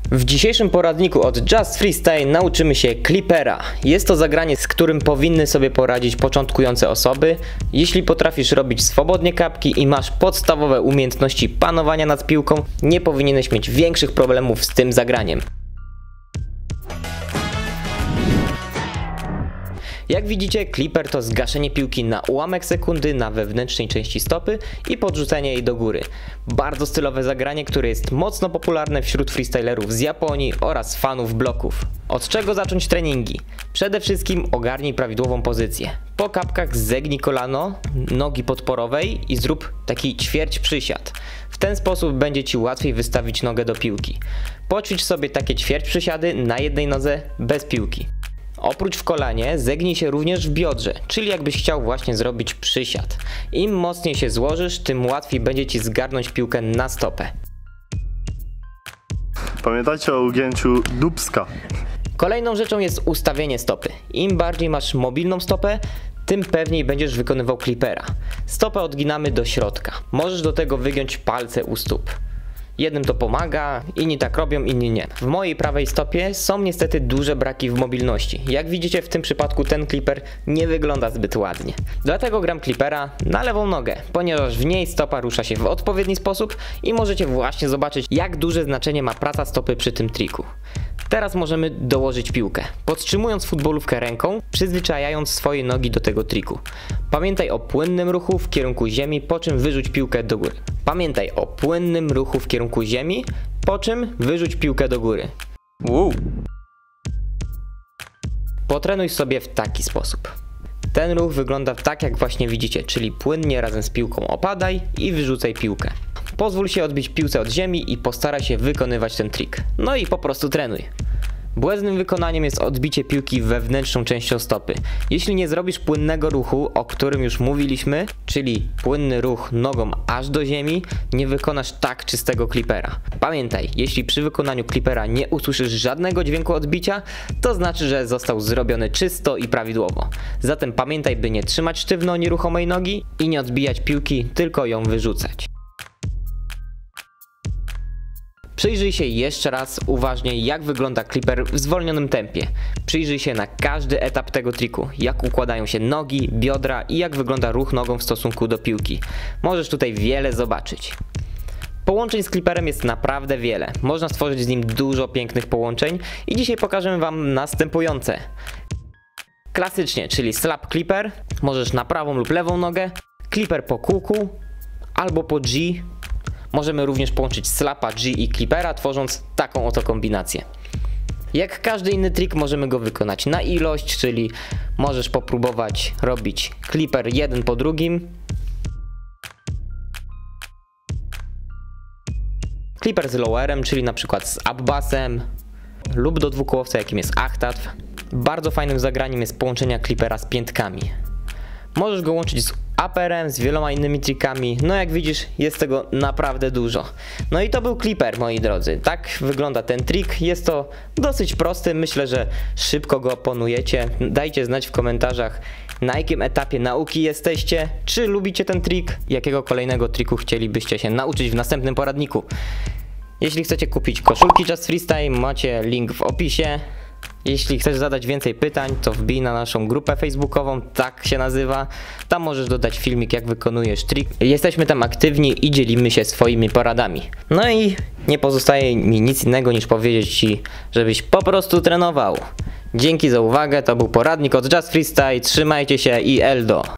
W dzisiejszym poradniku od Just Freestyle nauczymy się Clippera. Jest to zagranie, z którym powinny sobie poradzić początkujące osoby. Jeśli potrafisz robić swobodnie kapki i masz podstawowe umiejętności panowania nad piłką, nie powinieneś mieć większych problemów z tym zagraniem. Jak widzicie, Clipper to zgaszenie piłki na ułamek sekundy na wewnętrznej części stopy i podrzucenie jej do góry. Bardzo stylowe zagranie, które jest mocno popularne wśród freestylerów z Japonii oraz fanów bloków. Od czego zacząć treningi? Przede wszystkim ogarnij prawidłową pozycję. Po kapkach zegnij kolano nogi podporowej i zrób taki ćwierć przysiad. W ten sposób będzie Ci łatwiej wystawić nogę do piłki. Poćwicz sobie takie ćwierć przysiady na jednej nodze bez piłki. Oprócz w kolanie zegnij się również w biodrze, czyli jakbyś chciał właśnie zrobić przysiad. Im mocniej się złożysz, tym łatwiej będzie Ci zgarnąć piłkę na stopę. Pamiętajcie o ugięciu dupska. Kolejną rzeczą jest ustawienie stopy. Im bardziej masz mobilną stopę, tym pewniej będziesz wykonywał Clippera. Stopę odginamy do środka. Możesz do tego wygiąć palce u stóp. Jednym to pomaga, inni tak robią, inni nie. W mojej prawej stopie są niestety duże braki w mobilności. Jak widzicie, w tym przypadku ten Clipper nie wygląda zbyt ładnie. Dlatego gram Clippera na lewą nogę, ponieważ w niej stopa rusza się w odpowiedni sposób i możecie właśnie zobaczyć, jak duże znaczenie ma praca stopy przy tym triku. Teraz możemy dołożyć piłkę, podtrzymując futbolówkę ręką, przyzwyczajając swoje nogi do tego triku. Pamiętaj o płynnym ruchu w kierunku ziemi, po czym wyrzuć piłkę do góry. Pamiętaj o płynnym ruchu w kierunku ziemi, po czym wyrzuć piłkę do góry. Potrenuj sobie w taki sposób. Ten ruch wygląda tak, jak właśnie widzicie, czyli płynnie razem z piłką opadaj i wyrzucaj piłkę. Pozwól się odbić piłce od ziemi i postaraj się wykonywać ten trik. No i po prostu trenuj. Błędnym wykonaniem jest odbicie piłki wewnętrzną częścią stopy. Jeśli nie zrobisz płynnego ruchu, o którym już mówiliśmy, czyli płynny ruch nogą aż do ziemi, nie wykonasz tak czystego Clippera. Pamiętaj, jeśli przy wykonaniu Clippera nie usłyszysz żadnego dźwięku odbicia, to znaczy, że został zrobiony czysto i prawidłowo. Zatem pamiętaj, by nie trzymać sztywno nieruchomej nogi i nie odbijać piłki, tylko ją wyrzucać. Przyjrzyj się jeszcze raz uważnie, jak wygląda Clipper w zwolnionym tempie. Przyjrzyj się na każdy etap tego triku, jak układają się nogi, biodra i jak wygląda ruch nogą w stosunku do piłki. Możesz tutaj wiele zobaczyć. Połączeń z Clipperem jest naprawdę wiele. Można stworzyć z nim dużo pięknych połączeń i dzisiaj pokażemy Wam następujące. Klasycznie, czyli slap Clipper, możesz na prawą lub lewą nogę, Clipper po kółku albo po G. Możemy również połączyć slapa, G i Clippera, tworząc taką oto kombinację. Jak każdy inny trik możemy go wykonać na ilość, czyli możesz popróbować robić Clipper jeden po drugim. Clipper z lowerem, czyli na przykład z upbassem lub do dwukołowca, jakim jest achtatw. Bardzo fajnym zagraniem jest połączenia Clippera z piętkami. Możesz go łączyć z upperem, z wieloma innymi trikami, no jak widzisz, jest tego naprawdę dużo. No i to był Clipper, moi drodzy. Tak wygląda ten trik, jest to dosyć prosty, myślę, że szybko go opanujecie. Dajcie znać w komentarzach, na jakim etapie nauki jesteście, czy lubicie ten trik, jakiego kolejnego triku chcielibyście się nauczyć w następnym poradniku. Jeśli chcecie kupić koszulki Just Freestyle, macie link w opisie. Jeśli chcesz zadać więcej pytań, to wbij na naszą grupę facebookową, tak się nazywa. Tam możesz dodać filmik, jak wykonujesz trik. Jesteśmy tam aktywni i dzielimy się swoimi poradami. No i nie pozostaje mi nic innego niż powiedzieć Ci, żebyś po prostu trenował. Dzięki za uwagę, to był poradnik od Just Freestyle, trzymajcie się i Eldo!